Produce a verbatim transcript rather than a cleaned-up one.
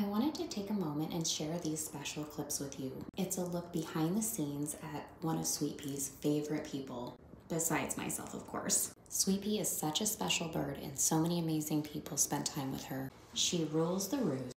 I wanted to take a moment and share these special clips with you. It's a look behind the scenes at one of Sweet Pea's favorite people, besides myself, of course. Sweet Pea is such a special bird and so many amazing people spend time with her. She rules the roost.